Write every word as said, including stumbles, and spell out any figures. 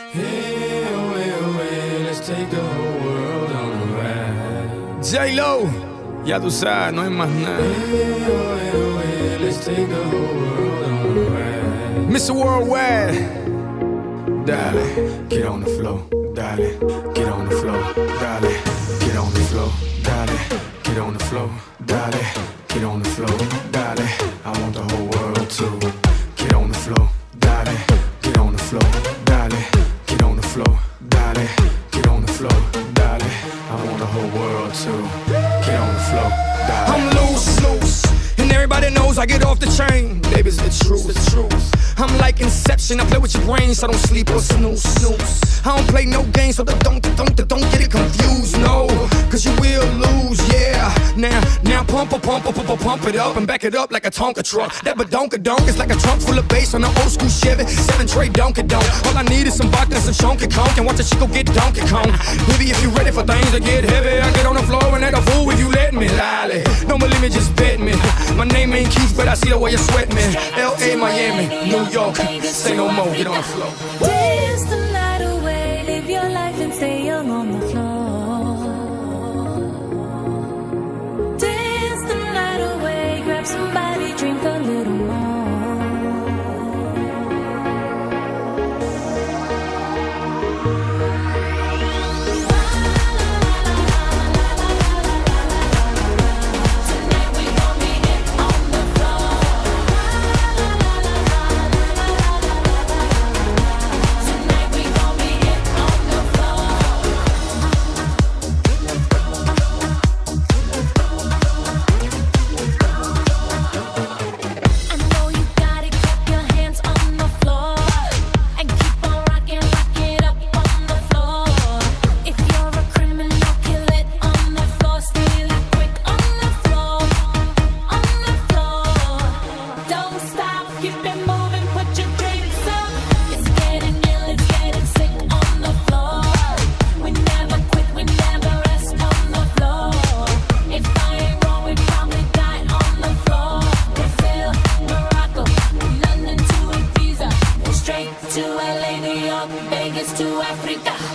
Hey, away, away, let's take the whole world on a ride. J-Lo, ya tú sabes, no hay más nada. Hey, away, away, let's take the whole world on a ride. mister Worldwide, Dale, get on the floor. Dale, get on the floor. Dale, get on the floor. Dale, get on the floor. Dale, get on the floor. Dale, I want the whole world to get on the floor. Dale, get on the floor. Dale, get on the floor. Dale, get on the floor. Dale, I want the whole world to get on the floor. Dale. I'm loose, loose, and everybody knows I get off the chain. Baby's the truth, the truth. I'm like Inception, I play with your brain, so I don't sleep or snooze, snooze. I don't play no games, so don't, don't, don't get it confused, no. Cause you will lose, yeah. Now, now pump, pump, pump, pump, pump it up and back it up like a Tonka truck. That badonka-donk is like a trunk full of bass on an old school Chevy. Seven tray Donkey-Donk. All I need is some vodka and some Chunky Conk, and watch a chico get Donkey Kong. Baby, if you ready for things to get heavy, I get on the floor and act a fool if you let me. Lally, don't believe me, just bet me. My name ain't Keith, but I see the way you sweat me. L A, Miami, New York, say no more, get on the floor. Dance the night away, live your life and stay young on the floor. Dance the night away, grab somebody, drink a little more. To L A, New York, Vegas to Africa.